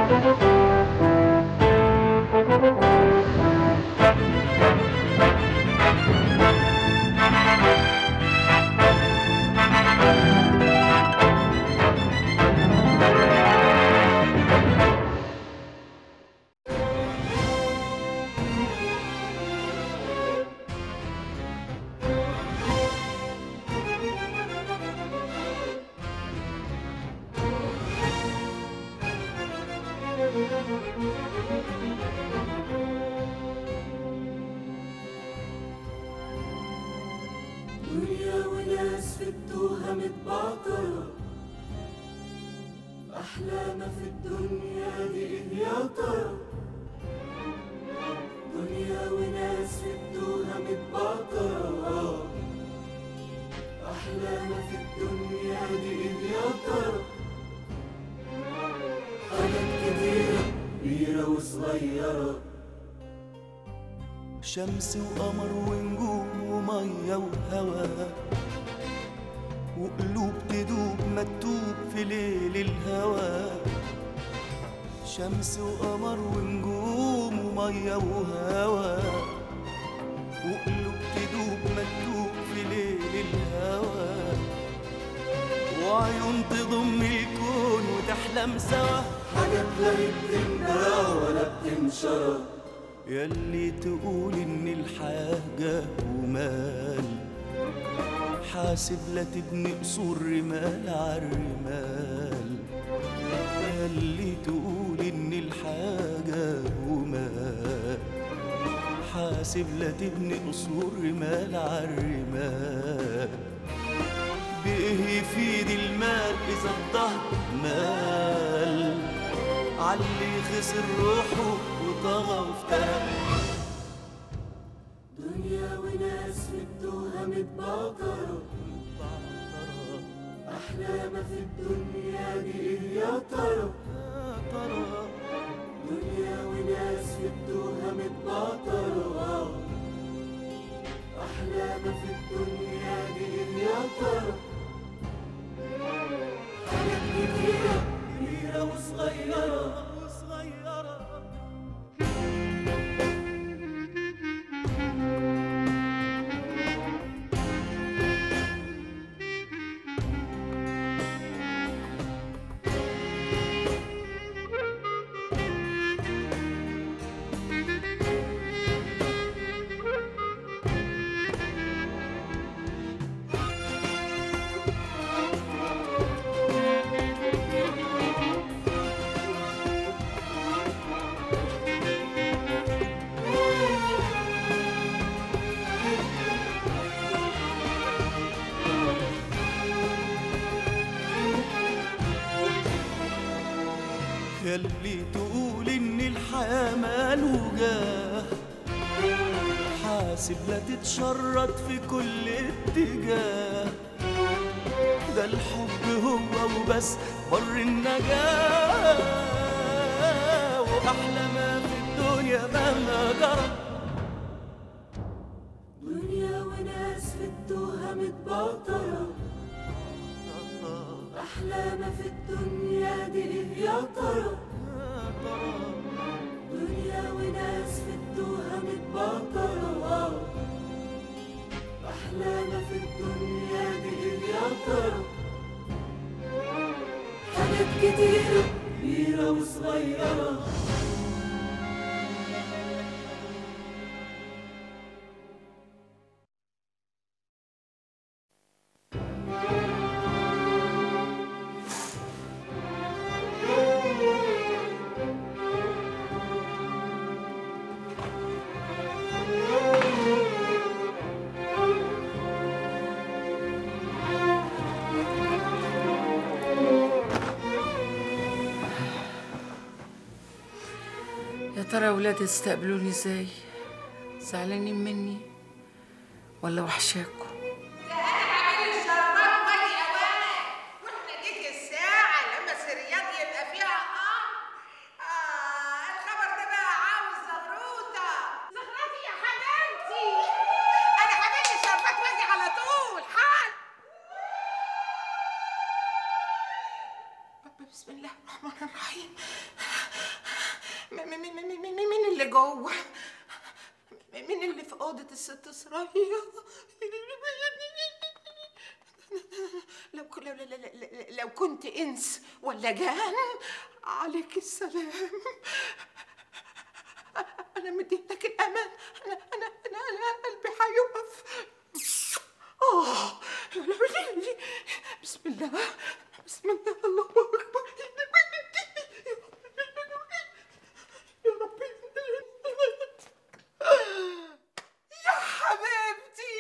دنيا وناس في التوهة متبعترة، أحلى ما في الدنيا دي إيه يا ترى؟ دنيا وناس في التوهة متبعترة، أحلى ما في الدنيا دي إيه يا ترى؟ حاجات كتيرة كبيرة وصغيرة، شمس وقمر ونجوم ومية وهوا، وقلوب تدوب مكتوب في ليل الهوى. شمس وقمر ونجوم ومية وهوا، وقلوب تدوب مكتوب في ليل الهوى، وعيون تضم الكون وتحلم سوا. حاجات لا بتندرى ولا بتنشرى، ياللي تقول إن الحاجة ومال، حاسب لا تبني قصور رمال عالرمال. ياللي تقول إن الحاجة ومال، حاسب لا تبني قصور رمال عالرمال. بإيه يفيد المال إذا الظهر مال عاللي خسر روحه وطغى وافترى. دنيا وناس في التوهة متبعترة، أحلى ما في الدنيا دي إيه يا ترى؟ دنيا وناس في التوهة متبعترة، أحلى ما في الدنيا دي إيه يا ترى؟ حاجات كتيرة كبيرة وصغيرة. ياللي تقول إن الحياة مال وجاه، حاسب لا تتشرد في كل اتجاه. ده الحب هو وبس بر النجاة، وأحلى ما في الدنيا مهما جرى. دنيا وناس في التوهة متبعترة، أحلى ما في الدنيا دي إيه يا ترى؟ دنيا وناس في التوهة متبعترة، أحلى ما في الدنيا دي إيه يا ترى؟ حاجات كتيرة كبيرة وصغيرة. يا ترى ولادي استقبلوني ازاي؟ زعلانين مني ولا وحشاكوا؟ ده انا هعمل الشربات واجي اوان، واحنا ديك الساعه لما السريات يبقى فيها الخبر ده بقى عاوز زغروطه. زغرتي يا حبيبتي، انا هعمل الشربات واجي على طول حال. بسم الله الرحمن الرحيم. مين اللي جوه؟ مين اللي في اوضه الست سرايا؟ لو كنت انس ولا جان عليك السلام. انا مديتك الامان. انا قلبي هيقف. بسم الله بسم الله، الله اكبر. يا ربي يا حبيبتي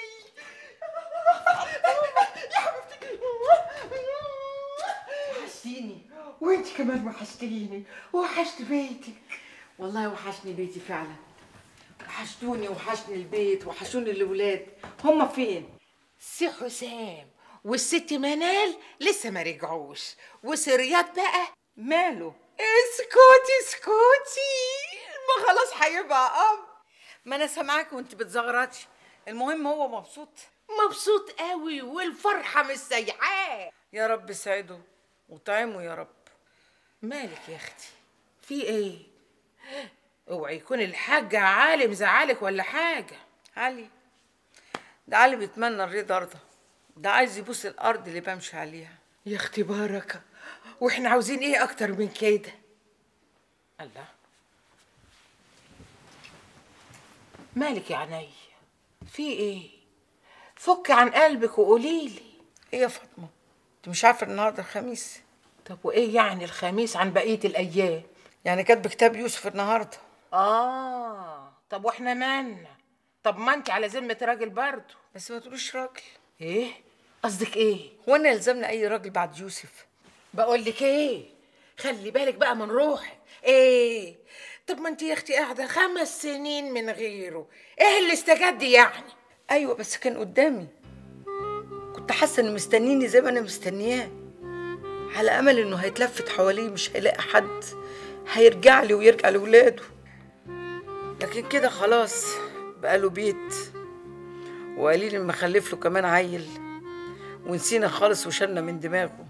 يا حبيبتي، وحشتيني وانت كمان وحشتيني، وحشت بيتك. والله وحشني بيتي فعلا، وحشتوني وحشني البيت وحشوني الولاد. هم فين؟ سي حسام والست منال لسه ما رجعوش، وسريات بقى ماله؟ اسكتي ما خلاص هيبقى اب. ما انا سامعاك وانت بتزغرطي. المهم هو مبسوط قوي والفرحه مش سايعاه. يا رب سعده وطعمه يا رب. مالك يا اختي؟ في ايه؟ اوعي يكون الحاج علي مزعلك ولا حاجه. علي ده علي بيتمنى الرضا رضا، ده عايز يبوس الارض اللي بمشي عليها. يا اختي بركه، واحنا عاوزين ايه اكتر من كده؟ الله، مالك يا عيني؟ في ايه؟ فك عن قلبك وقوليلي. ايه يا فاطمه، انت مش عارفه النهارده الخميس؟ طب وايه يعني الخميس عن بقيه الايام؟ يعني كاتب كتاب يوسف النهارده. طب واحنا مالنا؟ طب ما انت على ذمه راجل برضه. بس ما تقوليش راجل. ايه قصدك ايه؟ هو انا يلزمنا اي راجل بعد يوسف؟ بقول لك ايه، خلي بالك بقى من روحك. ايه طب ما انت يا اختي قاعده 5 سنين من غيره، ايه اللي استجد يعني؟ ايوه بس كان قدامي، كنت حاسه انه مستنيني زي ما انا مستنياه، على امل انه هيتلفت حواليه مش هيلاقي حد، هيرجع لي ويرجع لاولاده. لكن كده خلاص بقى له بيت، وقليل ما خلف له كمان عيل، ونسينا خالص وشلنا من دماغه.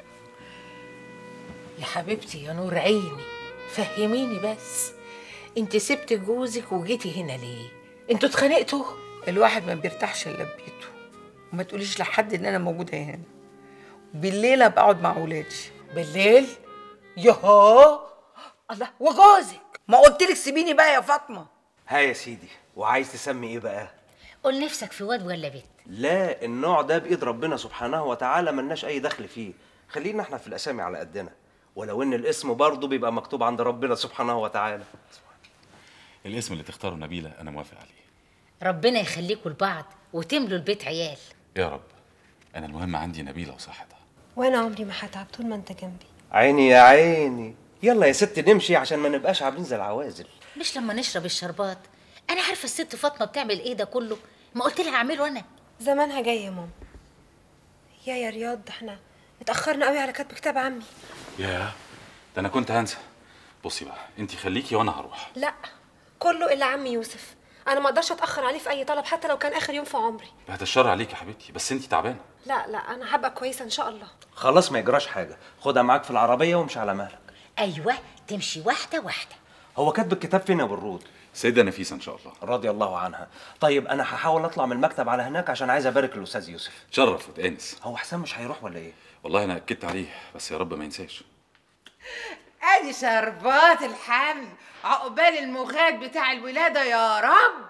يا حبيبتي يا نور عيني، فهميني بس، انت سبت جوزك وجيتي هنا ليه؟ انتوا اتخانقتوا؟ الواحد ما بيرتاحش الا ببيته، وما تقوليش لحد ان انا موجوده هنا. بالليل بقعد مع ولادي. بالليل؟ يهو الله، وجوزك؟ ما قلتلك سيبيني بقى يا فاطمه. ها يا سيدي، وعايز تسمي ايه بقى؟ قول نفسك في واد ولا بنت؟ لا، النوع ده بايد ربنا سبحانه وتعالى، ملناش اي دخل فيه. خلينا احنا في الاسامي على قدنا، ولو ان الاسم برضه بيبقى مكتوب عند ربنا سبحانه وتعالى. الاسم اللي تختاره نبيلة أنا موافق عليه. ربنا يخليكوا لبعض وتملوا البيت عيال يا رب. أنا المهم عندي نبيلة وصحتها. وانا عمري ما هتعب طول ما انت جنبي. عيني يا عيني. يلا يا ست نمشي عشان ما نبقاش عاملين زي العوازل. مش لما نشرب الشربات. انا عارفه الست فاطمه بتعمل ايه ده كله، ما قلت لها اعمله انا. زمانها جايه يا ماما. يا رياض، احنا اتاخرنا قوي على كتب كتاب عمي. ياه، ده أنا كنت هنسى. بصي بقى، أنتي خليكي وأنا هروح. لا، كله الا عمي يوسف. انا ما اقدرش اتاخر عليه في اي طلب حتى لو كان اخر يوم في عمري. بعد الشر عليكي يا حبيبتي، بس أنتي تعبانة. لا انا هبقى كويسه ان شاء الله. خلاص ما يجراش حاجه، خدها معاك في العربيه وامشي على مهلك. ايوه تمشي واحده واحده. هو كاتب الكتاب فين يا بالرود؟ سيدة نفيسة إن شاء الله. رضي الله عنها. طيب انا هحاول اطلع من المكتب على هناك عشان عايز ابارك للاستاذ يوسف. تشرف وتأنس. هو حسام مش هيروح ولا ايه؟ والله أنا أكدت عليه، بس يا رب ما ينساش. ادي شربات الحمل عقبال المخاد بتاع الولاده يا رب.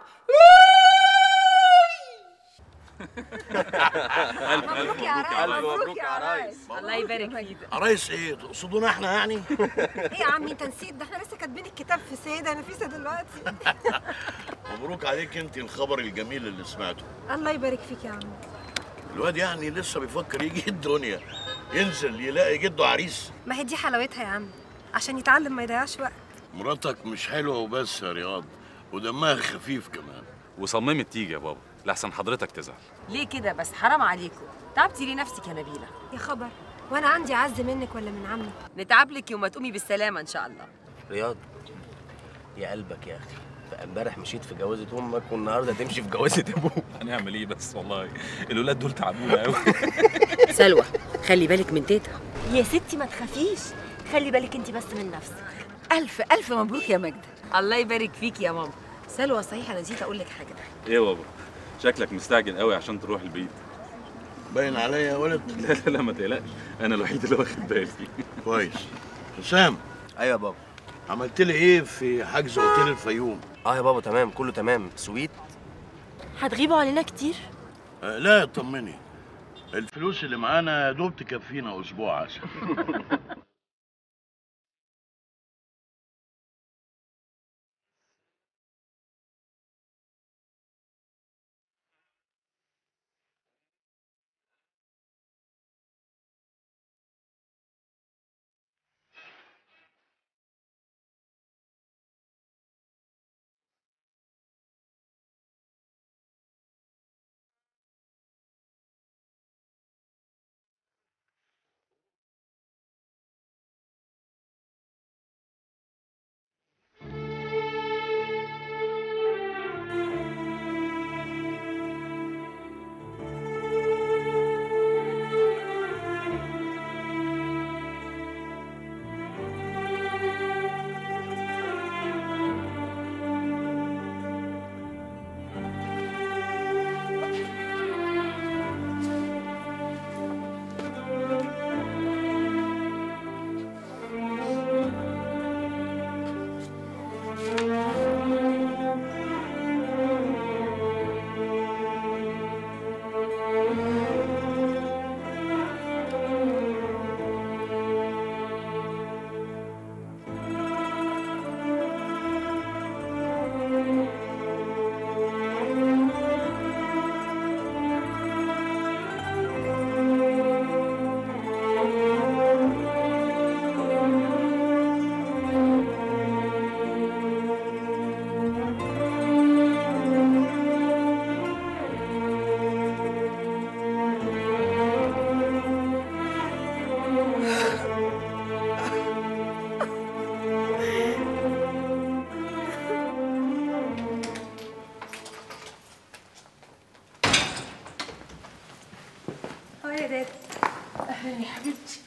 مبروك يا عرايس. مبروك يا عرايس. الله يبارك فيك. عرايس ايه؟ تقصدونا احنا يعني؟ ايه يا عمي انت نسيت؟ ده احنا لسه كاتبين الكتاب في سيده نفيسه دلوقتي. مبروك عليك انت الخبر الجميل اللي سمعته. الله يبارك فيك يا عمي. الواد يعني لسه بيفكر يجي الدنيا، ينزل يلاقي جده عريس. ما هي دي حلاوتها يا عمي، عشان يتعلم ما يضيعش وقت. مراتك مش حلوه وبس يا رياض، ودمها خفيف كمان. وصممت تيجي يا بابا، لحسن حضرتك تزعل. ليه كده بس؟ حرام عليكم، تعبتي ليه نفسك يا نبيله؟ يا خبر، وانا عندي عز منك ولا من عمي؟ نتعب لك وما تقومي بالسلامه ان شاء الله. رياض يا قلبك يا اخي، امبارح مشيت في جوازة امك والنهارده تمشي في جوازة ابوك. هنعمل ايه بس؟ والله الولاد دول تعبونا قوي. سلوى خلي بالك من تيتا. يا ستي ما تخافيش، خلي بالك انت بس من نفسك. الف الف مبروك يا ماجدة. الله يبارك فيك يا ماما. سلوى صحيح انا نسيت اقول لك حاجه. ايه يا بابا؟ شكلك مستعجل قوي عشان تروح البيت. باين عليا يا ولد. لا ما تقلقش، انا الوحيد اللي واخد بالي. كويس. حسام. ايوه يا بابا. عملت لي ايه في حجز اوتيل الفيوم؟ اه يا بابا تمام، كله تمام. سويت. هتغيبوا علينا كتير؟ لا اطمني، الفلوس اللي معانا يا دوب تكفينا اسبوع عسل. يا دادا. اهلا يا حبيبتي.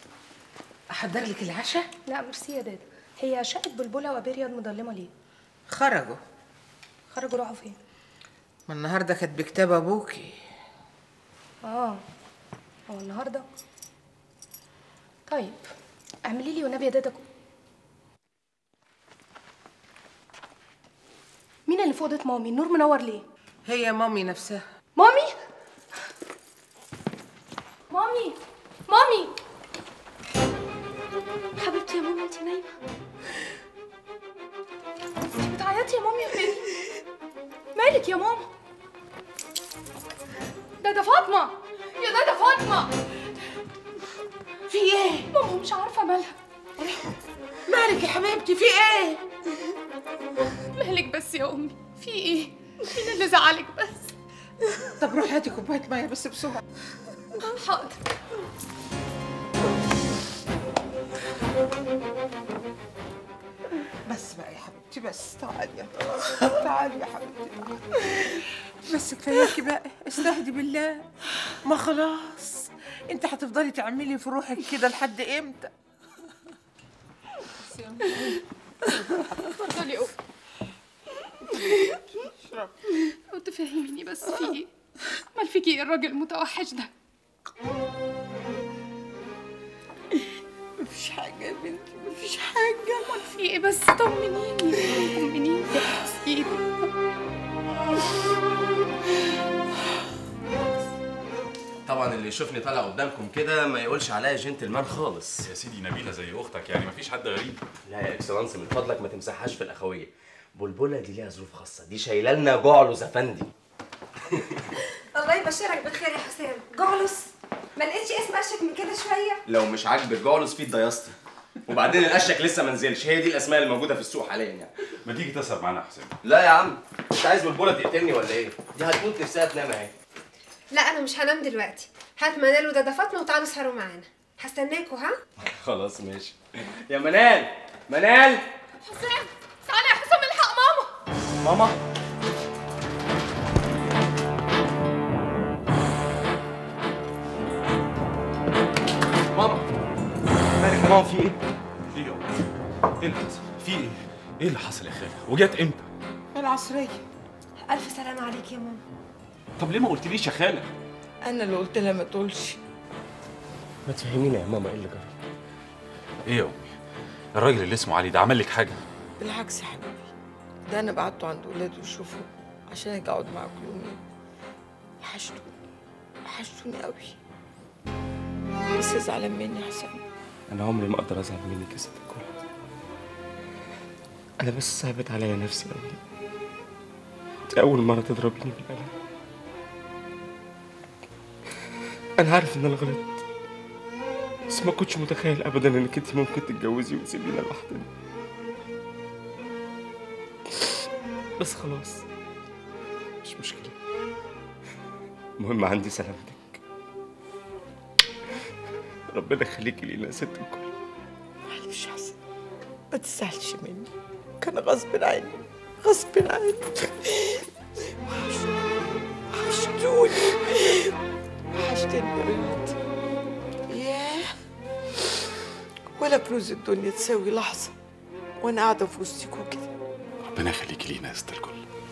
احضر لك العشاء؟ لا ميرسي يا دادا. هي شقة بلبلة وأبي رياض مضلمة ليه؟ خرجوا. خرجوا راحوا فين؟ ما النهارده كانت بكتاب ابوكي. هو النهارده؟ طيب اعملي لي والنبي يا دادا. مين اللي في اوضه مامي؟ النور منور ليه؟ هي مامي نفسها. مامي؟ مامي مامي حبيبتي يا ماما، انت نايمه؟ انت بتعيطي يا مامي ولا ايه؟ مالك يا ماما؟ دادا فاطمه، يا دادا فاطمه، في ايه؟ ماما مش عارفه مالها. مالك يا حبيبتي؟ في ايه؟ مالك بس يا امي؟ في ايه؟ مين اللي زعلك بس؟ طب روحي هاتي كوبايه ميه بس بسرعه. حاضر. بس بقى يا حبيبتي، بس تعالي يا تعالي يا حبيبتي، بس كفاياكي بقى، استهدي بالله. ما خلاص، انت هتفضلي تعملي في روحك كده لحد امتى؟ اتفضلي يا امي. لو تفهميني بس في ايه؟ مال فيكي ايه الراجل المتوحش ده؟ مفيش حاجة يا بنتي، مفيش حاجة. امال في ايه بس؟ طمنيني يا سيدي. طبعا اللي يشوفني طالع قدامكم كده ما يقولش عليا جنتلمان خالص. يا سيدي نبيلة زي اختك، يعني مفيش حد غريب. لا يا اكسلانس، من فضلك ما تمسحهاش في الاخويه. بلبله دي ليها ظروف خاصه، دي شايله لنا جعلص افندي. الله يبشرك بالخير يا حسام. جعلص؟ ما لقيتش اسم اشك من كده شويه؟ لو مش عاجبك جعلص في الدياسطي، وبعدين الاشك لسه ما نزلش، هي دي الاسماء اللي موجوده في السوق حاليا يعني. ما تيجي تسهر معانا يا حسام؟ لا يا عم، انت عايز بلبله تقتلني ولا ايه؟ دي هتموت نفسها تنام اهي. لا انا مش هنام دلوقتي. هات منال ودادا فاطمه وتعالوا اسهروا معانا. هستناكوا ها؟ خلاص ماشي. يا منال، منال. حسام تعالى يا حسام، الحق ماما. ماما؟ ماما مالك يا ماما؟ في ايه؟ ايه يا ولد؟ ايه اللي حصل؟ في ايه؟ ايه اللي حصل يا خاله؟ وجت امتى؟ العصريه. الف سلامه عليك يا ماما. طب ليه ما قلتليش يا خاله؟ انا اللي قلت لها ما تقولش. ما تفهمينا يا ماما ايه اللي جرى؟ ايه يا امي؟ الراجل اللي اسمه علي ده عمل لك حاجه؟ بالعكس يا حبيبي، ده انا بعته عند ولاده يشوفوا عشان اجي اقعد معاكم يومين. وحشتوني قوي. بس زعلان مني يا حسام. انا عمري ما اقدر ازعل منك يا ست الكل. انا بس صعبت عليا نفسي قوي. دي اول مره تضربيني بالقلم. انا عارف ان انا غلطت، بس ما كنتش متخيل ابدا انك انت ممكن تتجوزي وتسيبينا لوحدنا. بس خلاص مش مشكله، المهم عندي سلامتك. ربنا يخليكي لينا يا ست الكل. معلش يا حسن، ما تزعلش مني، كان غصب عني. وحشتني يا بنت. ياه، ولا فلوس الدنيا تساوي لحظة وانا قاعدة في وسطكوا كده. ربنا يخليكي لينا يا ست الكل.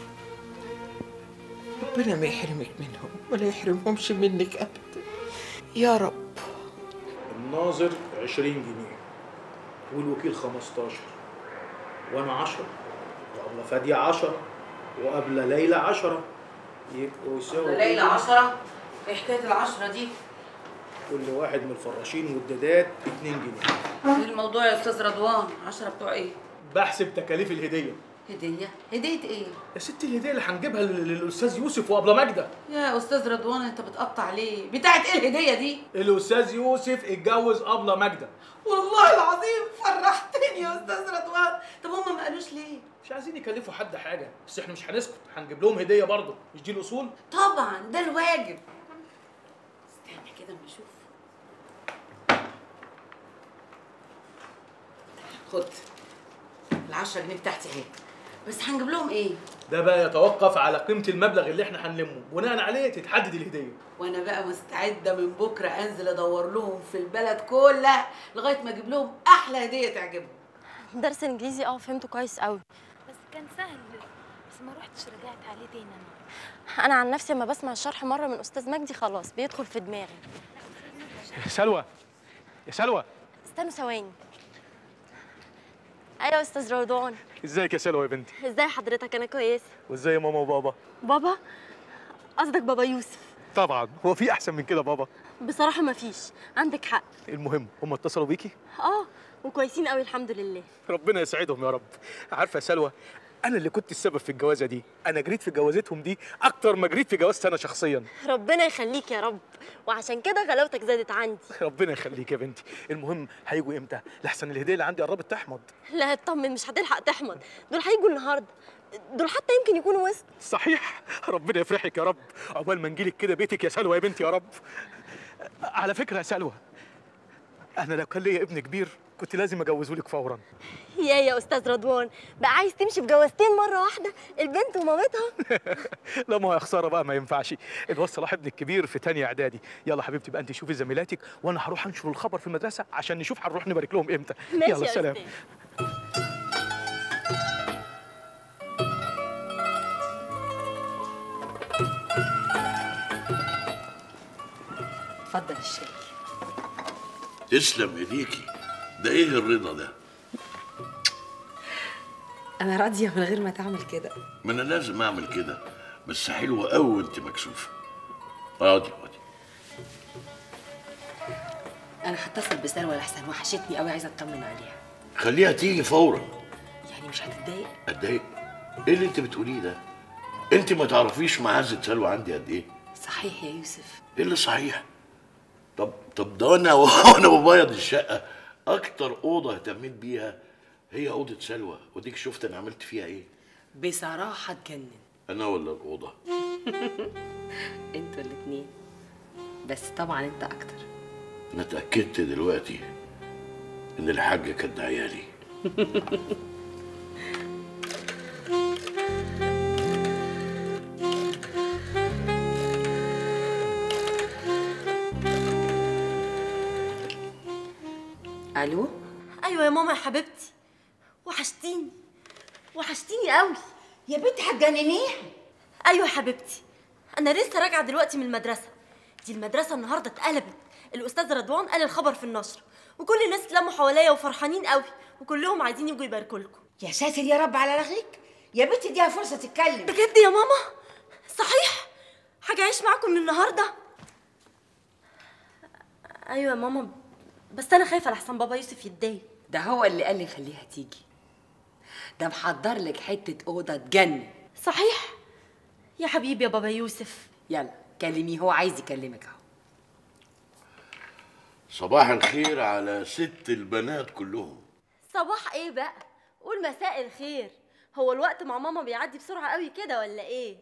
ربنا ما يحرمك منهم ولا يحرمهمش منك ابدا يا رب. الناظر 20 جنيه والوكيل 15، وانا 10، وابله فاديه 10، وابله ليلى 10، يبقوا يساووا ليلى 10. ايه حكايه ال10 دي؟ كل واحد من الفراشين والدادات 2 جنيه. ايه الموضوع يا استاذ رضوان؟ 10 بتوع ايه؟ بحسب تكاليف الهديه. هديه ايه؟ يا ستي الهديه اللي هنجيبها للاستاذ يوسف وابله ماجده. يا استاذ رضوان انت بتقطع ليه؟ بتاعت ايه الهديه دي؟ الاستاذ يوسف اتجوز ابله ماجده. والله العظيم فرحتني يا استاذ رضوان. طب هم ما قالوش ليه؟ مش عايزين يكلفوا حد حاجه، بس احنا مش هنسكت، هنجيب لهم هديه برضه. مش دي الاصول؟ طبعا ده الواجب. استنى كده اما اشوف. خد ال10 جنيه بتاعتي اهي، بس هنجيب لهم ايه؟ ده بقى يتوقف على قيمه المبلغ اللي احنا هنلمه، بناء عليه تتحدد الهديه. وانا بقى مستعده من بكره انزل ادور لهم في البلد كلها لغايه ما اجيب لهم احلى هديه تعجبهم. درس انجليزي فهمته كويس قوي، بس كان سهل، بس ما رحتش رجعت عليه تاني. انا عن نفسي لما بسمع الشرح مره من استاذ مجدي خلاص بيدخل في دماغي. سلوى يا سلوى، استنوا ثواني. ايوه استاذ رضوان. ازيك يا سلوى يا بنتي؟ ازاي حضرتك؟ انا كويسه. وازاي ماما وبابا؟ بابا؟ قصدك بابا يوسف؟ طبعا، هو في احسن من كده بابا؟ بصراحه ما فيش، عندك حق. المهم هم اتصلوا بيكي؟ وكويسين قوي الحمد لله. ربنا يسعدهم يا رب. عارفه يا سلوى، انا اللي كنت السبب في الجوازه دي، انا جريت في جوازتهم دي اكتر ما جريت في جوازتي انا شخصيا. ربنا يخليك يا رب، وعشان كده غلاوتك زادت عندي. ربنا يخليك يا بنتي. المهم هيجوا امتى؟ لحسن الهديه اللي عندي قربت تحمض. لا اطمن، مش هتلحق تحمض، دول هيجوا النهارده، دول حتى يمكن يكونوا وسط. صحيح، ربنا يفرحك يا رب، عقبال ما نجيلك كده بيتك يا سلوى يا بنتي يا رب. على فكره يا سلوى، انا لو كان ليا ابن كبير كنت لازم اجوزه لك فورا. يا استاذ رضوان، بقى عايز تمشي بجوازتين مره واحده، البنت ومامتها؟ لا ما هو يا خساره بقى، ما ينفعش. الواد صلاح ابنك الكبير في تانية اعدادي. يلا حبيبتي بقى انت شوفي زميلاتك، وانا هروح انشر الخبر في المدرسه عشان نشوف هنروح نبارك لهم امتى. يلا سلام. اتفضل الشاي. تسلم ايديكي. ده ايه الرضا ده؟ انا راضيه من غير ما تعمل كده. ما انا لازم اعمل كده، بس حلوه قوي وانت مكسوفه. اقعدي. انا هتصل بسلوى لحسن وحشتني قوي، عايزه اطمن عليها. خليها تيجي فورا. يعني مش هتتضايق؟ اتضايق؟ ايه اللي انت بتقوليه ده؟ انت ما تعرفيش معزه سلوى عندي قد ايه؟ صحيح يا يوسف. ايه اللي صحيح؟ طب ده وانا ببيض الشقه اكتر اوضه اهتميت بيها هي اوضه سلوى، وديك شفت انا عملت فيها ايه؟ بصراحه اتجنن. انا ولا الاوضه؟ انتوا الاتنين، بس طبعا انت اكتر. انا اتاكدت دلوقتي ان الحاجه كانت عيالي. الو. ايوه يا ماما يا حبيبتي، وحشتيني قوي. يا بنتي هتجننيها. ايوه يا حبيبتي، انا لسه راجعه دلوقتي من المدرسه. دي المدرسه النهارده اتقلبت. الاستاذ رضوان قال الخبر في النشر، وكل الناس اتلموا حواليا وفرحانين قوي، وكلهم عايزين يجوا يباركوا لكم. يا ساتر يا رب على رغيك. يا بنتي اديها فرصه تتكلم. بجد يا ماما؟ صحيح؟ حاجه اعيش معاكم من النهارده؟ ايوه يا ماما، بس انا خايفه لحسن بابا يوسف يتضايق. ده هو اللي قال لي خليها تيجي. ده محضر لك حته اوضه تجنن. صحيح يا حبيبي يا بابا يوسف. يلا كلميه، هو عايز يكلمك اهو. صباح الخير على ست البنات كلهم. صباح ايه بقى؟ قول مساء الخير. هو الوقت مع ماما بيعدي بسرعه قوي كده ولا ايه؟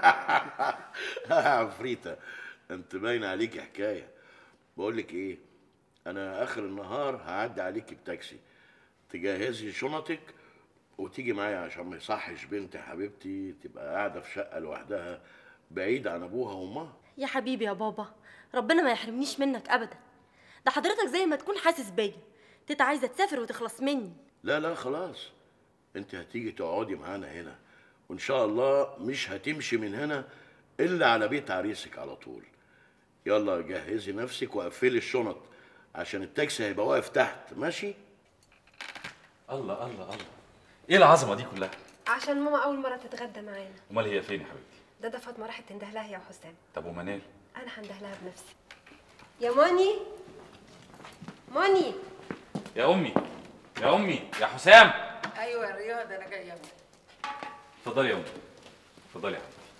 عفريتة، انت باين عليكي حكايه. بقول لك ايه، انا اخر النهار هعدي عليكي بتاكسي، تجهزي شنطك وتيجي معايا عشان ما يصحش بنت حبيبتي تبقى قاعده في شقه لوحدها بعيد عن ابوها وامها. يا حبيبي يا بابا، ربنا ما يحرمنيش منك ابدا. ده حضرتك زي ما تكون حاسس بيا. تيتا عايزه تسافر وتخلص مني. لا خلاص، انت هتيجي تقعدي معانا هنا، وان شاء الله مش هتمشي من هنا الا على بيت عريسك على طول. يلا جهزي نفسك وقفلي الشنط عشان التاكسي هيبقى واقف تحت. ماشي؟ الله الله الله، ايه العظمه دي كلها؟ عشان ماما اول مره تتغدى معانا. امال هي فين يا حبيبتي؟ ده فاطمه راحت تنده لها يا حسام. طب ومنال؟ انا هنده لها بنفسي. يا موني، موني يا امي يا امي يا حسام. ايوه يا رياض انا جايه اهو. اتفضلي يا امي، اتفضلي يا حبيبتي.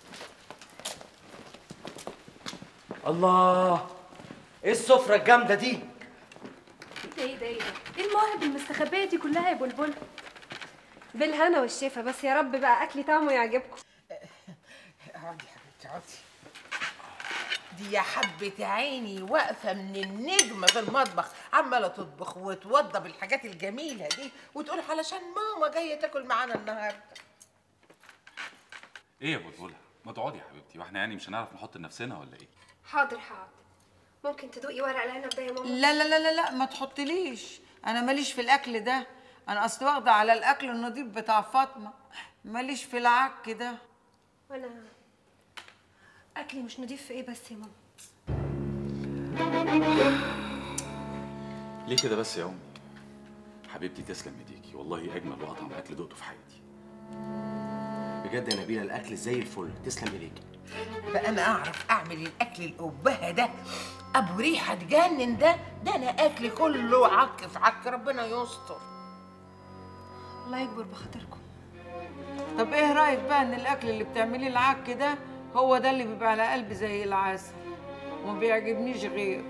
الله، ايه السفره الجامده دي؟ ايه ده؟ ايه المواهب المستخبيه دي كلها يا بلبل؟ بالهنا والشفا، بس يا رب بقى اكلي طعمه يعجبكم. اقعدي يا حبيبتي اقعدي. دي يا حبة عيني واقفة من النجمة في المطبخ عمالة تطبخ وتوضب الحاجات الجميلة دي، وتقول علشان ماما جاية تاكل معانا النهاردة. ايه يا بلبله؟ ما تقعدي يا حبيبتي، واحنا يعني مش هنعرف نحط لنفسنا ولا ايه؟ حاضر. ممكن تدوقي ورق العنب ده يا ماما؟ لا لا لا لا لا، ما تحطليش، انا ماليش في الاكل ده. انا اصل واخده على الاكل النظيف بتاع فاطمه، ماليش في العك ده. وانا اكلي مش نضيف في ايه بس يا ماما؟ ليه كده بس يا امي؟ حبيبتي تسلم ايديكي، والله اجمل واطعم اكل دقته في حياتي. بجد يا نبيله الاكل زي الفل، تسلم ايديكي. بقى انا اعرف اعمل الاكل القبهه ده ابو ريحه تجنن ده انا اكلي كله عك في عك، ربنا يستر. الله يكبر بخاطركم. طب ايه رايك بقى ان الاكل اللي بتعمليه العك ده هو ده اللي بيبقى على قلبي زي العسل وما بيعجبنيش غير.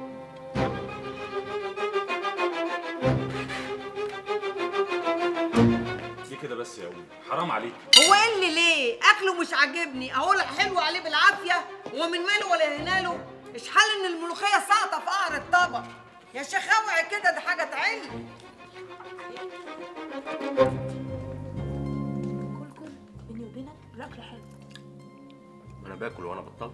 ليه كده بس يا امي؟ حرام عليك. هو ايه اللي ليه؟ اكله مش عاجبني، اهو حلو عليه بالعافيه ومن ماله ولا هناله. اشحال ان الملوخيه ساقطه في قعر الطبق. يا شيخ اوعي كده، ده حاجه تعل. كل بيني وبينك الاكل حلو. انا باكل وانا بطلت.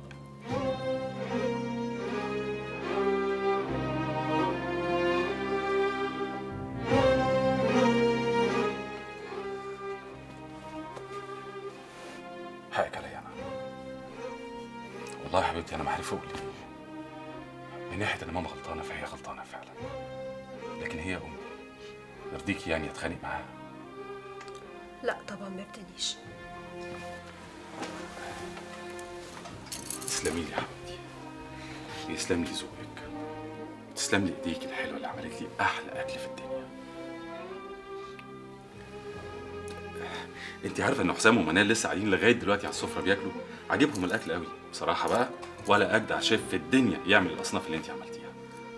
حقك عليا انا. والله يا حبيبتي انا ما عارف اقول ايه. من ناحيه ان ماما غلطانه فهي غلطانه فعلا، لكن هي امي. يرضيكي يعني اتخانق معاها؟ لا طبعا ما يرضينيش. تسلمي لي يا حبيبتي، يسلم لي ذوقك، تسلم لي ايديك الحلوه اللي عملت لي احلى اكل في الدنيا. انت عارفه ان حسام ومنال لسه قاعدين لغايه دلوقتي على السفره بياكلوا؟ عاجبهم الاكل قوي بصراحه بقى، ولا اجدع شيف في الدنيا يعمل الاصناف اللي انت عملتيها.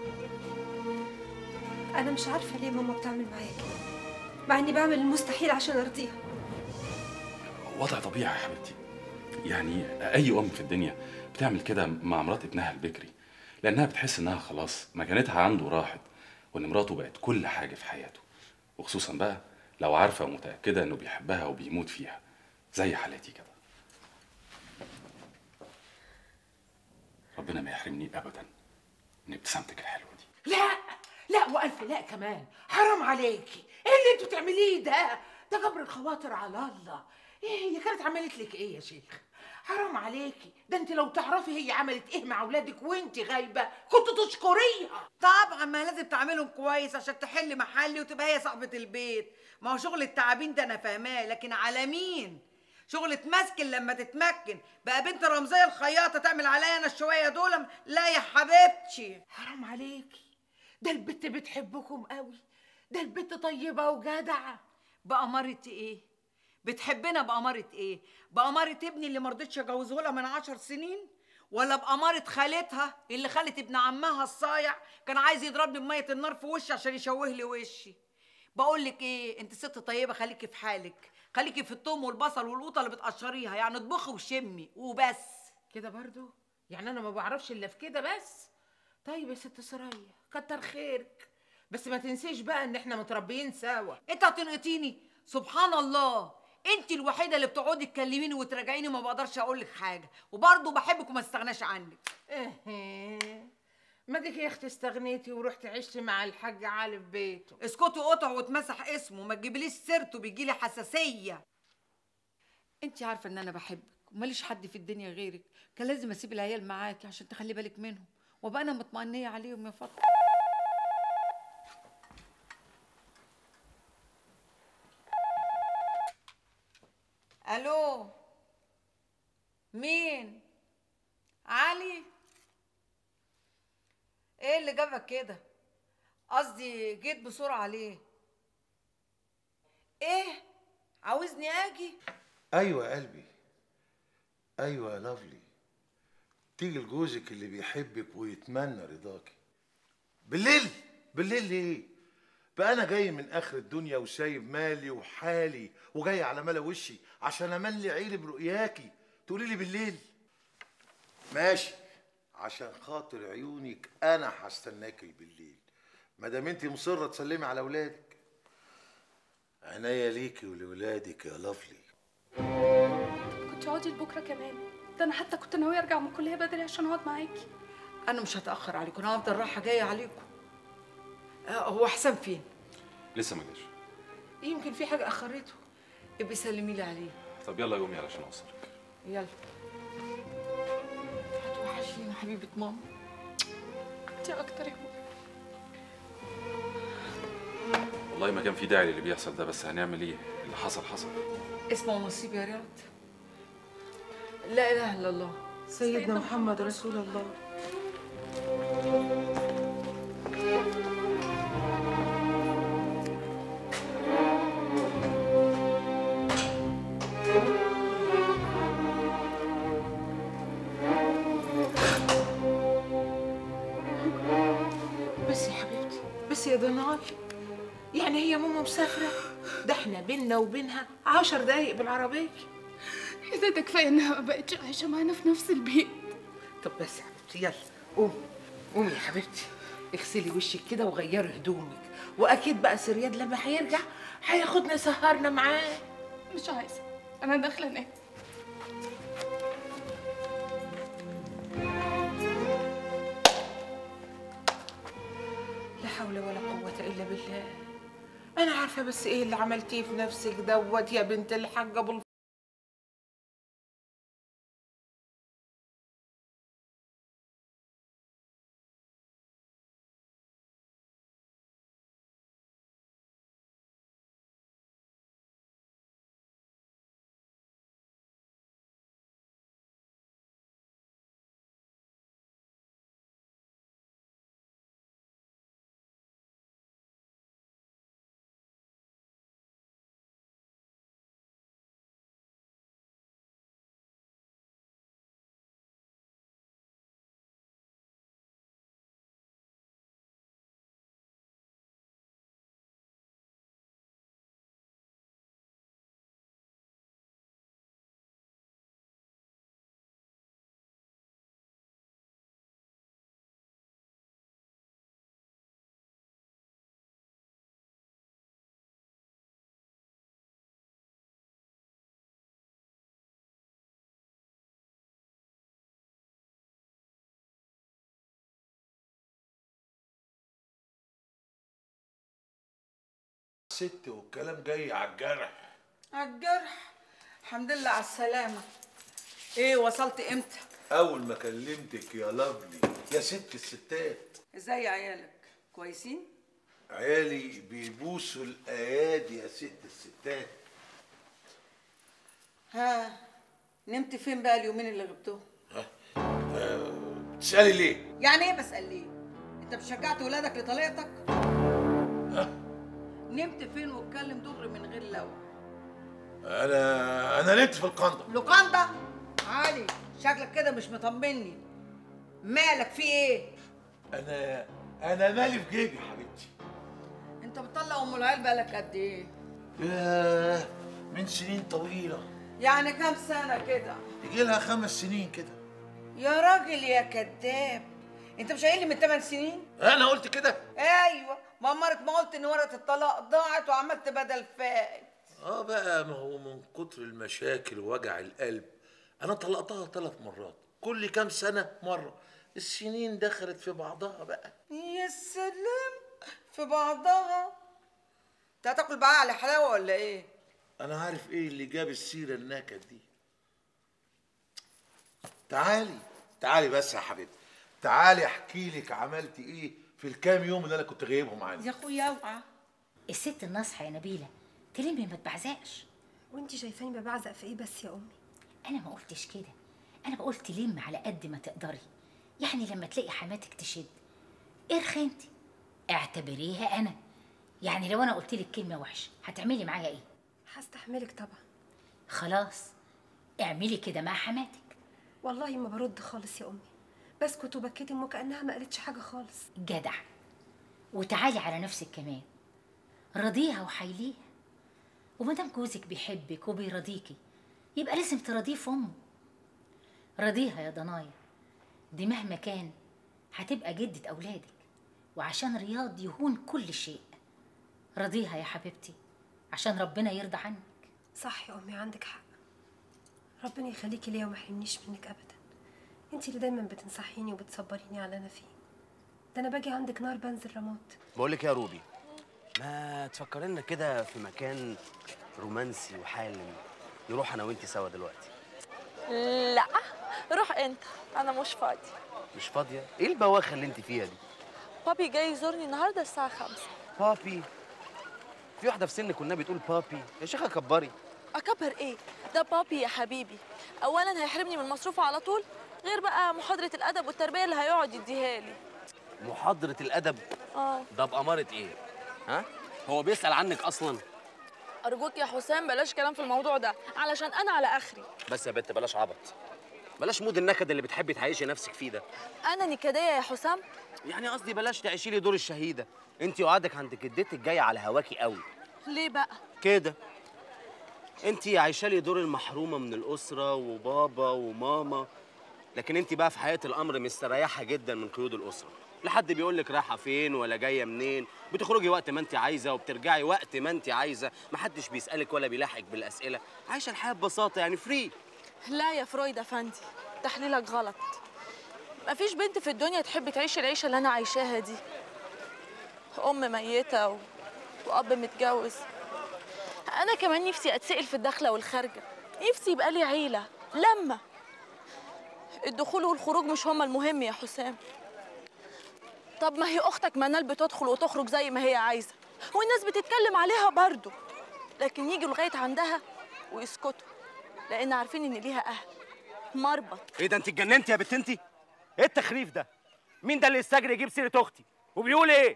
انا مش عارفه ليه ماما بتعمل معايا كده، مع اني بعمل المستحيل عشان ارضيها. وضع طبيعي يا حبيبتي، يعني اي ام في الدنيا بتعمل كده مع مرات ابنها البكري، لانها بتحس انها خلاص مكانتها عنده راحت، وان مراته بقت كل حاجه في حياته، وخصوصا بقى لو عارفه ومتاكده انه بيحبها وبيموت فيها زي حالتي كده. ربنا ما يحرمني ابدا من ابتسامتك الحلوه دي. لا والف لا كمان، حرام عليكي، ايه اللي انتوا بتعمليه ده؟ ده جبر الخواطر على الله. ايه هي كانت عملت لك ايه يا شيخ؟ حرام عليكي، ده انت لو تعرفي هي عملت ايه مع اولادك وانت غايبه كنت تشكريها. طبعا ما لازم تعملهم كويس عشان تحل محلي وتبقى هي صاحبة البيت. ما هو شغل التعابين ده انا فاهماه، لكن على مين؟ شغل تمسكن لما تتمكن. بقى بنت رمزية الخياطة تعمل عليا انا الشوية دول؟ لا يا حبيبتي. حرام عليكي، ده البت بتحبكم قوي، ده البت طيبة وجدعة. بأمارة ايه؟ بتحبنا بأمارة ايه؟ بأمارة ابني اللي مرضتش اجوزه لها من 10 سنين؟ ولا بأمارة خالتها اللي خالت ابن عمها الصايع كان عايز يضربني بمية النار في وشي عشان يشوه لي وشي؟ بقول لك ايه، انت ست طيبة، خليكي في حالك، خليكي في الثوم والبصل والقوطة اللي بتقشريها، يعني اطبخي وشمي وبس. كده برضو؟ يعني انا ما بعرفش الا في كده بس؟ طيب يا ست سرايا كتر خيرك، بس ما تنسيش بقى ان احنا متربيين سوا. انت هتنقطيني؟ سبحان الله، انت الوحيده اللي بتقعدي تكلميني وتراجعيني ما بقدرش اقول لك حاجه، وبرضه بحبك وما استغناش عنك. ما ديك يا اختي استغنيتي ورحتي عشتي مع الحاج علي في بيته. اسكتي قطع واتمسح اسمه، ما تجيبليش سيرته بيجيلي حساسيه. انت عارفه ان انا بحبك وماليش حد في الدنيا غيرك، كان لازم اسيب العيال معاكي عشان تخلي بالك منهم وابقى انا مطمئنيه عليهم يا فاطمه. الو، مين؟ علي؟ ايه اللي جابك كده؟ قصدي جيت بسرعه ليه؟ ايه عاوزني اجي؟ ايوه يا قلبي، ايوه يا لافلي، تيجي لجوزك اللي بيحبك ويتمنى رضاكي. بالليل؟ بالليل ليه؟ بقى انا جاي من اخر الدنيا وسايب مالي وحالي وجاي على ملا وشي عشان املي عيني برؤياكي تقولي لي بالليل؟ ماشي، عشان خاطر عيونك انا هستناكي بالليل، ما دام انت مصره تسلمي على اولادك. عناية ليكي ولولادك يا لافلي. كنت اقعدي لبكره كمان، ده انا حتى كنت ناويه ارجع من الكليه بدري عشان اقعد معاكي. انا مش هتاخر عليكم، انا هفضل رايحه جايه عليكم. هو حسام فين؟ لسه ما جاش. يمكن في حاجه اخرته. ابقي سلمي لي عليه. طب يلا قومي علشان اوصلك. يلا. هتوحشيني حبيبه ماما. انت اكتر يا ماما. والله ما كان في داعي للي بيحصل ده، بس هنعمل ايه؟ اللي حصل حصل. اسمه نصيب يا رياض. لا اله الا الله سيدنا محمد رسول الله. بس يا حبيبتي، بس يا ضناي، يعني هي ماما مسافرة؟ ده احنا بينا وبينها 10 دقايق بالعربية. إذا ده كفاية إنها ما بقتش عايشة معانا في نفس البيت. طب بس يا حبيبتي يلا قومي، قومي يا حبيبتي، اغسلي وشك كده وغيري هدومك، واكيد بقى سرياد لما هيرجع هياخدنا سهرنا معاه. مش عايزة، أنا داخلة أنام. لا حول ولا قوة إلا بالله. أنا عارفة بس إيه اللي عملتيه في نفسك دوت يا بنت الحاج أبو الست والكلام جاي على الجرح. على الجرح. الحمد لله على السلامة. ايه وصلت امتى؟ أول ما كلمتك يا لافلي يا ست الستات. ازاي عيالك؟ كويسين؟ عيالي بيبوسوا الأيادي يا ست الستات. ها نمت فين بقى اليومين اللي غبتهم؟ بتسألي ليه؟ يعني ايه بسأل ليه؟ انت مش شجعت ولادك لطليقتك؟ نمت فين واتكلم دغري من غير لوع؟ أنا نمت في القندة. لوكاندا؟ علي شكلك كده مش مطمني. مالك في ايه؟ أنا مالي في جيبي يا حبيبتي. انت بتطلق ام العيال بقالك قد ايه؟ ياه من سنين طويلة. يعني كام سنة كده؟ يجي لها 5 سنين كده. يا راجل يا كذاب، انت مش قايل لي من 8 سنين؟ أنا قلت كده؟ ايوه، ما مرت ما قلت ان ورقة الطلاق ضاعت وعملت بدل فائت. بقى ما هو من كتر المشاكل ووجع القلب أنا طلقتها 3 مرات، كل كام سنة مرة. السنين دخلت في بعضها بقى. يا سلام، في بعضها. انت هتاكل بقى على حلاوة ولا ايه؟ أنا عارف إيه اللي جاب السيرة النكد دي. تعالي بس يا حبيبتي، تعالي احكي لك عملتي ايه في الكام يوم اللي انا كنت غايبهم عني. يا اخويا اوعى. الست الناصحه يا نبيله تلمي ما تبعزقش. وانت شايفاني ببعزق في ايه بس يا امي؟ انا ما قلتش كده، انا بقول تلم على قد ما تقدري. يعني لما تلاقي حماتك تشد ارخي انت، اعتبريها انا. يعني لو انا قلت لك كلمه وحشه هتعملي معايا ايه؟ هستحملك طبعا. خلاص اعملي كده مع حماتك. والله ما برد خالص يا امي، بسكت وبكتم وكانها ما قالتش حاجه خالص. جدع. وتعالي على نفسك كمان، رضيها وحايليها. ومادام جوزك بيحبك وبيرضيكي يبقى لازم ترضيه في امه. رضيها يا ضنايا، دي مهما كان هتبقى جدة اولادك، وعشان رياض يهون كل شيء. رضيها يا حبيبتي عشان ربنا يرضى عنك. صح يا امي، عندك حق. ربنا يخليكي ليا وما يحرمنيش منك ابدا. انت اللي دايما بتنصحيني وبتصبريني على اللي انا فيه. ده انا باجي عندك نار بنزل رماد. بقول لك يا روبي، ما تفكر لنا كده في مكان رومانسي وحالم نروح انا وانت سوا دلوقتي. لا روح انت، انا مش فاضي. مش فاضيه؟ ايه البواخه اللي انت فيها دي؟ بابي جاي يزورني النهارده الساعه 5. بابي؟ في واحده في سنك والنبي تقول بابي؟ يا شيخه كبري. اكبر ايه؟ ده بابي يا حبيبي. اولا هيحرمني من مصروفه على طول، غير بقى محاضره الادب والتربيه اللي هيقعد يديها لي. محاضره الادب؟ ده بأمارة ايه؟ ها؟ هو بيسأل عنك اصلا؟ ارجوك يا حسام بلاش كلام في الموضوع ده، علشان انا على اخري. بس يا بنت بلاش عبط، بلاش مود النكد اللي بتحبي تعيشي نفسك فيه ده. انا نكديه يا حسام؟ يعني قصدي بلاش تعيشي لي دور الشهيده. انت وعدك عند جدتك جايه على هواكي قوي. ليه بقى كده؟ انت عايشه لي دور المحرومه من الاسره وبابا وماما، لكن انت بقى في حياه الامر مستريحه جدا من قيود الاسره. لا حد بيقول لك رايحه فين ولا جايه منين، بتخرجي وقت ما انت عايزه وبترجعي وقت ما انت عايزه، محدش بيسالك ولا بيلاحقك بالاسئله، عايشه الحياه ببساطه يعني فري. لا يا فرويد افندي، تحليلك غلط. مفيش بنت في الدنيا تحب تعيش العيشه اللي انا عايشاها دي. ام ميته واب متجوز. انا كمان نفسي اتسال في الداخله والخارجه، نفسي يبقى لي عيله لما الدخول والخروج مش هما المهم يا حسام. طب ما هي اختك منال بتدخل وتخرج زي ما هي عايزه، والناس بتتكلم عليها برضه، لكن يجوا لغايه عندها ويسكتوا لان عارفين ان ليها اهل. مربط. ايه ده، انت اتجننتي يا بنت انت؟ ايه التخريف ده؟ مين ده اللي يستجري يجيب سيره اختي وبيقول ايه؟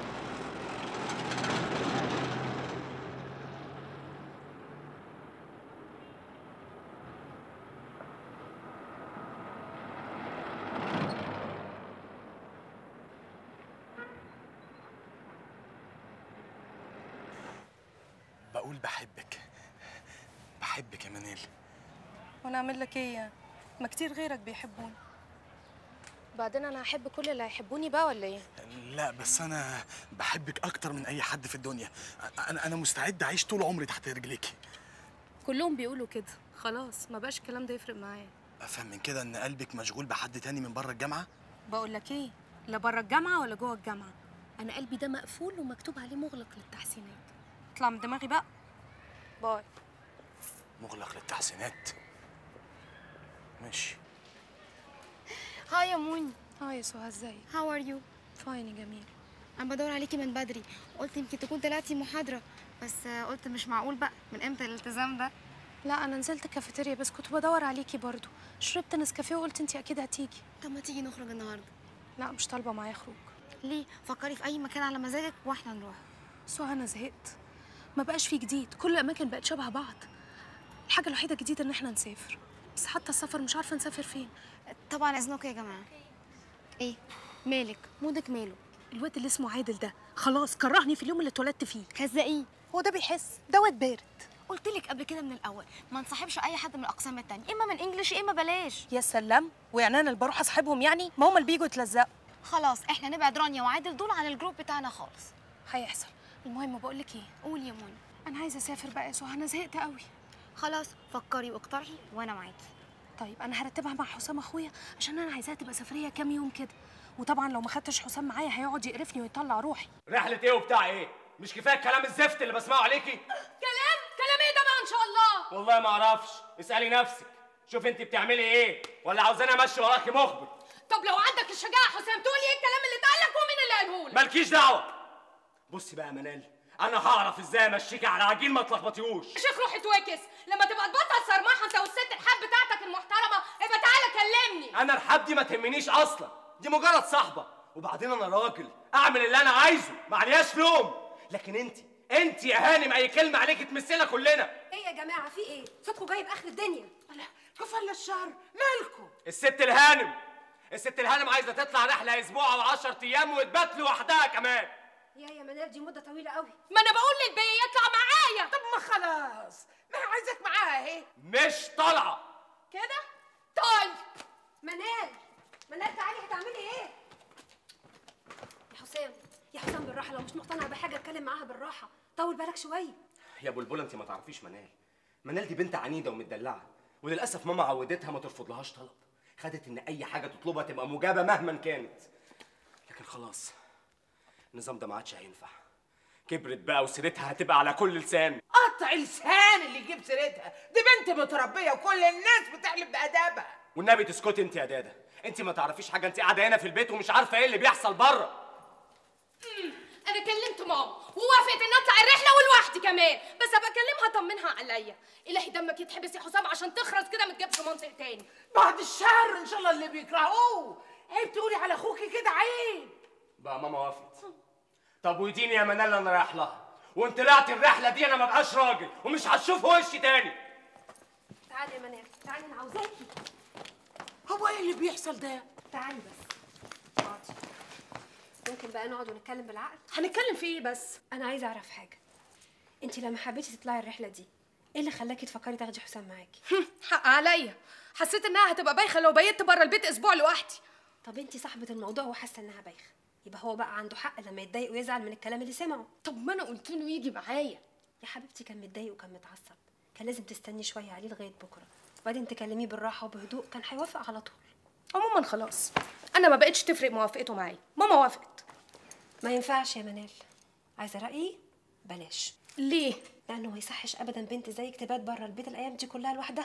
بقول بحبك يا منال. وانا اعمل لك ايه يعني؟ ما كتير غيرك بيحبوني. بعدين انا هحب كل اللي هيحبوني بقى ولا ايه؟ لا بس انا بحبك اكتر من اي حد في الدنيا. انا مستعد اعيش طول عمري تحت رجليكي. كلهم بيقولوا كده، خلاص ما بقاش الكلام ده يفرق معايا. افهم من كده ان قلبك مشغول بحد تاني من بره الجامعه؟ بقول لك ايه، لا بره الجامعه ولا جوه الجامعه، انا قلبي ده مقفول ومكتوب عليه مغلق للتحسينات. اطلع من دماغي بقى. باي. مغلق للتحسينات. ماشي. هاي يا موني. هاي يا سهى، ازيك؟ هاو ار يو؟ فاين يا جميل. انا بدور عليكي من بدري، قلت يمكن تكون طلعتي محاضره، بس قلت مش معقول بقى، من امتى الالتزام ده؟ لا انا نزلت الكافيتيريا بس كنت بدور عليكي برضو، شربت نسكافيه وقلت انتي اكيد هتيجي. طب ما تيجي نخرج النهارده؟ لا مش طالبه معايا خروج. ليه؟ فكري في اي مكان على مزاجك واحنا نروح. سهى انا زهقت، ما بقاش في جديد، كل الاماكن بقت شبه بعض. الحاجه الوحيده الجديده ان احنا نسافر، بس حتى السفر مش عارفه نسافر فين. طبعا اذنكم يا جماعه. ايه مالك؟ مودك ماله؟ الواد اللي اسمه عادل ده خلاص كرهني في اليوم اللي اتولدت فيه. هزقيه. هو ده بيحس؟ ده واد بارد. قلت لك قبل كده من الاول ما نصاحبش اي حد من الاقسام التانية، اما من انجلش اما بلاش. يا سلام، ويعني انا اللي بروح اصاحبهم يعني؟ ما هم اللي بيجوا يتلزقوا. خلاص احنا نبعد رانيا وعادل دول عن الجروب بتاعنا خالص. هيحصل. المهم بقول لك ايه، قول يا موني. انا عايزه اسافر بقى يا سهى، انا زهقت قوي. خلاص فكري واقترحي وانا معاكي. طيب انا هرتبها مع حسام اخويا عشان انا عايزاها تبقى سفريه كام يوم كده، وطبعا لو ما خدتش حسام معايا هيقعد يقرفني ويطلع روحي. رحله ايه وبتاع ايه؟ مش كفايه الكلام الزفت اللي بسمعه عليكي؟ كلام ايه ده بقى ان شاء الله؟ والله ما اعرفش، اسالي نفسك، شوف انت بتعملي ايه ولا عاوزاني امشي وراكي مخبر. طب لو عندك الشجاعه حسام تقول ايه الكلام اللي اتقال لك ومين اللي قاله لك؟ مالكيش دعوه. بصي بقى يا منال، انا هعرف ازاي امشيكي على عجين ما تلخبطيهوش. يا شيخ روحي اتوكس، لما تبقى تبطل صرمحه انت والست الحاب بتاعتك المحترمه ابقى تعالى كلمني. انا الحاب دي ما تهمنيش اصلا، دي مجرد صاحبه، وبعدين انا راجل اعمل اللي انا عايزه، ما عليهاش لوم. لكن انت يا هانم اي كلمه عليكي تمسنا كلنا. ايه يا جماعه في ايه؟ صوتكم جايب اخر الدنيا. كفل الشر، مالكم؟ الست الهانم عايزه تطلع رحله اسبوع او 10 ايام وتبات لوحدها كمان. يا منال دي مده طويله قوي. ما انا بقول للبي يطلع معايا. طب ما خلاص، ما هي عايزاك معاها اهي. مش طالعه كده؟ طيب منال تعالي هتعملي ايه؟ يا حسام بالراحه، لو مش مقتنع بحاجه اتكلم معاها بالراحه، طول بالك شويه. يا بلبله انت ما تعرفيش منال دي بنت عنيده ومتدلعه، وللاسف ماما عودتها ما ترفضلهاش طلب، خدت ان اي حاجه تطلبها تبقى مجابه مهما كانت. لكن خلاص النظام ده ما عادش هينفع، كبرت بقى وسيرتها هتبقى على كل لسان. قطع لسان اللي يجيب سيرتها، دي بنت متربيه وكل الناس بتحلف بادابها. والنبي تسكتي انت يا دادا، انت ما تعرفيش حاجه، انت قاعده هنا في البيت ومش عارفه ايه اللي بيحصل بره. انا كلمت ماما ووافقت ان اطلع الرحله ولوحدي كمان، بس ابقى اكلمها اطمنها عليا. الهي دمك يتحبس يا حسام عشان تخرس كده ما تجيبش منطق تاني. بعد الشر ان شاء الله اللي بيكرهوه، عيب تقولي على اخوكي كده، عيب. بقى ماما وافقت. طب ويديني يا منال انا رايح لها، وان طلعت الرحله دي انا ما بقاش راجل ومش هتشوف وشي تاني. تعالي يا منال، تعالي انا عاوزاكي. هو ايه اللي بيحصل ده؟ تعالي بس اقعدي. ممكن بقى نقعد ونتكلم بالعقل؟ هنتكلم في ايه بس؟ انا عايزه اعرف حاجه، انت لما حبيتي تطلعي الرحله دي ايه اللي خلاكي تفكري تاخدي حسام معاكي؟ حق عليا، حسيت انها هتبقى بايخه لو بيت بره البيت اسبوع لوحدي. طب انت صاحبه الموضوع وحاسه انها بايخه، يبقى هو بقى عنده حق لما يتضايق ويزعل من الكلام اللي سمعه. طب ما انا قلت له يجي معايا. يا حبيبتي كان متضايق وكان متعصب، كان لازم تستني شويه عليه لغايه بكره، وبعدين تكلميه بالراحه وبهدوء، كان هيوافق على طول. عموما خلاص انا ما بقتش تفرق موافقته معايا، ماما وافقت. ما ينفعش يا منال، عايزه رايي بلاش. ليه؟ لانه ما يصحش ابدا بنت زيك تبات بره البيت الايام دي كلها لوحدها.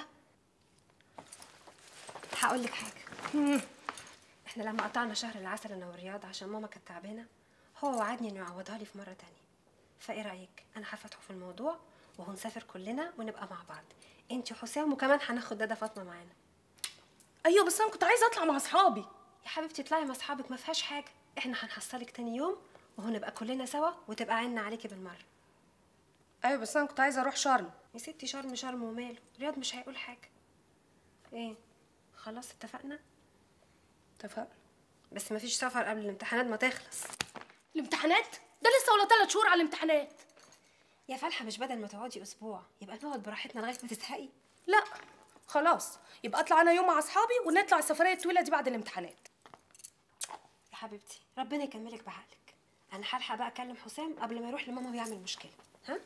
هقول لك حاجه، احنا لما قطعنا شهر العسل انا ورياض عشان ماما كانت تعبانه، هو وعدني انه يعوضها لي في مره تانية. فايه رايك؟ انا هفتحه في الموضوع وهنسافر كلنا ونبقى مع بعض، انت وحسام، وكمان هناخد دادا فاطمه معانا. ايوه بس انا كنت عايزه اطلع مع اصحابي. يا حبيبتي اطلعي مع اصحابك ما فيهاش حاجه، احنا هنحصلك تاني يوم وهنبقى كلنا سوا وتبقى عيننا عليكي بالمره. ايوه بس انا كنت عايزه اروح شرم. يا ستي شرم وماله، رياض مش هيقول حاجه. ايه خلاص اتفقنا؟ اتفقنا، بس مفيش سفر قبل الامتحانات ما تخلص. الامتحانات؟ ده لسه ولا 3 شهور على الامتحانات. يا فالحه مش بدل ما تقعدي اسبوع يبقى نقعد براحتنا لغايه ما تزهقي؟ لا خلاص، يبقى اطلع انا يوم مع اصحابي ونطلع السفريه الطويله دي بعد الامتحانات. يا حبيبتي ربنا يكملك بعقلك، انا هلحق بقى اكلم حسام قبل ما يروح لماما ويعمل مشكله. ها؟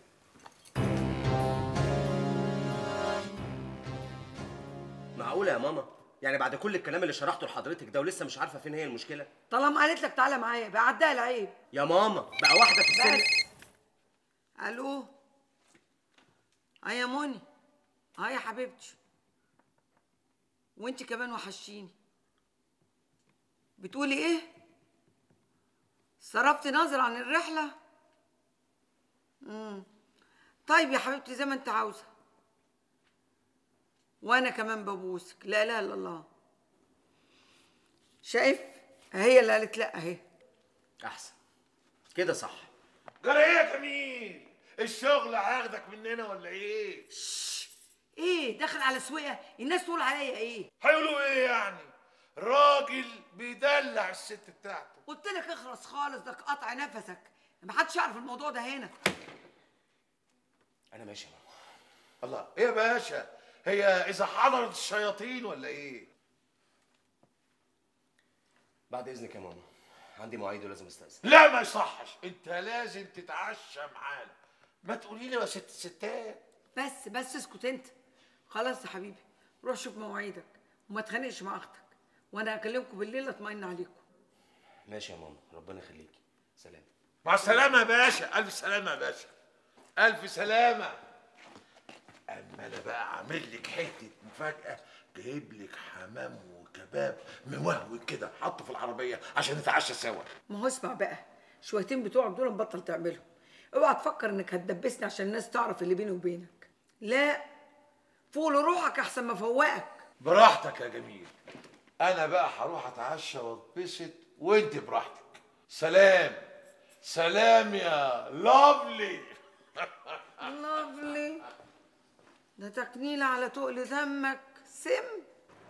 معقوله يا ماما؟ يعني بعد كل الكلام اللي شرحته لحضرتك ده ولسه مش عارفه فين هي المشكله؟ طالما قالت لك تعالى معايا بقى عدها العيب. يا ماما بقى واحده في السن. الو. يا منى. يا حبيبتي. وانت كمان وحشيني. بتقولي ايه؟ صرفت نظر عن الرحله؟ طيب يا حبيبتي زي ما انت عاوزه. وانا كمان ببوسك. لا اله الا الله. شايف؟ هي اللي قالت لا اهي. احسن كده صح. جرى ايه يا جميل؟ الشغل هياخدك مننا ولا ايه؟ ايه داخل على سويقه؟ الناس تقول عليا ايه؟ هيقولوا ايه يعني؟ راجل بيدلع الست بتاعته. قلت لك اخلص خالص، ده قطع نفسك. محدش يعرف الموضوع ده هنا. انا ماشي يا ماما. الله ايه يا باشا؟ هي اذا حضرت الشياطين ولا ايه؟ بعد اذنك يا ماما، عندي مواعيد ولازم استاذن. لا ما يصحش، انت لازم تتعشى معانا. ما تقولي لي يا ست الستات. بس اسكت انت. خلاص يا حبيبي، روح شوف مواعيدك وما تخانقش مع اختك، وانا هكلمكم بالليل اطمئن عليكم. ماشي يا ماما، ربنا يخليكي. سلام. مع السلامة يا باشا. ألف سلامة يا باشا. ألف سلامة. أما أنا بقى عامل لك حتة مفاجأة، جايب لك حمام وكباب موهوي كده حطه في العربية عشان نتعشى سوا. ما هو اسمع بقى، شويتين بتوعك دول نبطل تعملهم. اوعى تفكر انك هتدبسني عشان الناس تعرف اللي بيني وبينك. لا، فوق لروحك احسن ما فوقك. براحتك يا جميل. أنا بقى هروح أتعشى وأتبسط وأنت براحتك. سلام. سلام يا لافلي. لافلي ده تكنيلة على تقل دمك. سم.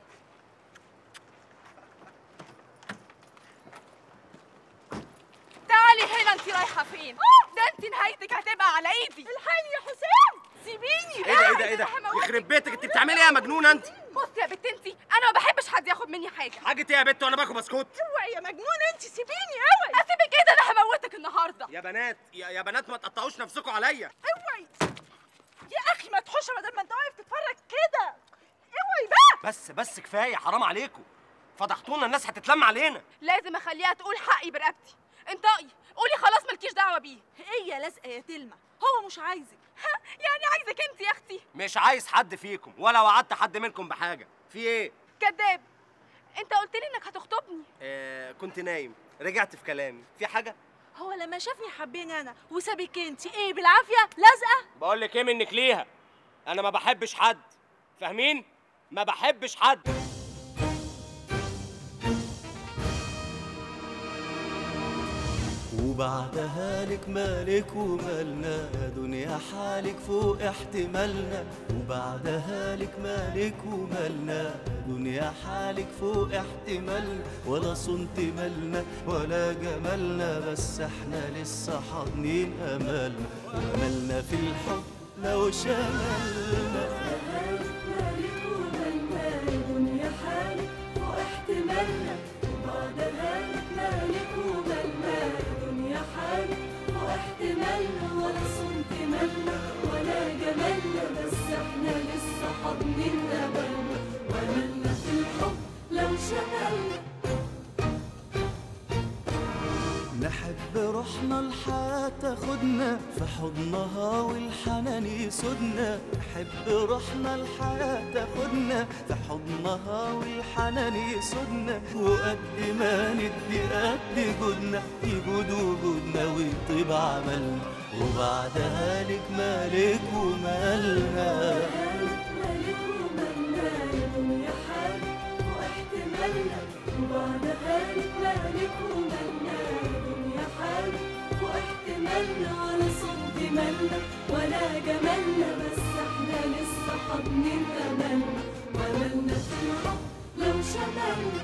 تعالي هنا، انت رايحه فين؟ ده انت نهايتك هتبقى على ايدي. الحقني يا حسام، سيبيني. ايه ده يخرب بيتك، انت بتعملي ايه يا مجنونه انت؟ بصي يا بت انت، انا ما بحبش حد ياخد مني حاجه. حاجه ايه يا بت وانا باكل بسكوت؟ اوعي يا مجنونه انت، سيبيني. اوعي. اسيبك ايه؟ ده انا هموتك النهارده. يا بنات يا بنات ما تقطعوش نفسكم عليا. اوعي يا اخي، ما تحوش بدل ما انت واقف تتفرج كده. اوعي بقى. بس كفايه، حرام عليكم، فضحتونا، الناس هتتلم علينا. لازم اخليها تقول حقي برقبتي. انطقي قولي خلاص مالكيش دعوه بيه. هي لازقه يا تلمع، هو مش عايزك. يعني عايزك انت يا اختي. مش عايز حد فيكم ولا وعدت حد منكم بحاجه. في ايه؟ كذاب. انت قلت لي انك هتخطبني. كنت نايم، رجعت في كلامي. في حاجه؟ هو لما شافني حبيني انا وسابك انت ايه بالعافيه لازقه؟ بقول لك ايه منك ليها، انا ما بحبش حد، فاهمين؟ ما بحبش حد. وبعدها لك مالك ومالنا، يا دنيا حالك فوق احتمالنا. وبعدها لك مالك ومالنا، يا دنيا حالك فوق احتمالنا. ولا صنت مالنا ولا جمالنا، بس احنا لسه حاضنين امالنا. واملنا في الحب لو شملنا. مالك ومالنا، يا دنيا حالك فوق احتمالنا. وبعدها لك مالك ومالنا، يا دنيا حالك فوق احتمالنا. ولا صنت مالنا ولا جمالنا، بس احنا لسه حاضنين املنا. واملنا في الحب لو شملنا. نحب روحنا الحياة تاخدنا في حضنها والحنان يسودنا. نحب روحنا الحياة تاخدنا في حضنها والحنان يسودنا. وقد ما ندي قد جودنا، يجود وجودنا ويطيب عملنا. وبعدها لك مالك ومالنا. مالك ومالنا، يا دنيا حالك فوق احتمالنا. وبعدها لك مالك ومالنا، يا دنيا حالك فوق احتمالنا. ولا صنت مالنا ولا جمالنا، بس احنا لسه حاضنين املنا. واملنا في الحب لو شملنا.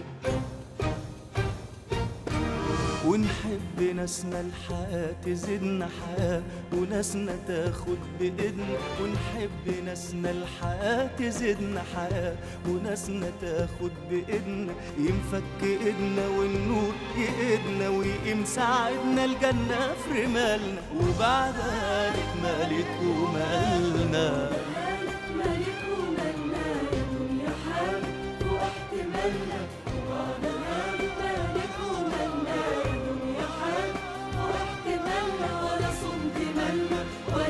ونحب ناسنا الحياة تزيدنا حياة، وناسنا تاخد بإيدنا. ونحب ناسنا الحياة تزيدنا حياة، وناسنا تاخد بإيدنا. ينفك إيدنا والنور يقيدنا، ويقيم ساعدنا الجنة في رمالنا. وبعدها لك مالك ومالنا. مالك ومالنا، يا دنيا حالك فوق احتمالنا. وبعدها لك مالك ومالنا، يا دنيا حالك فوق احتمالنا. ولا صنت مالنا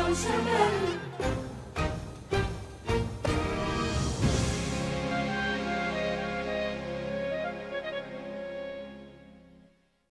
وشمالنا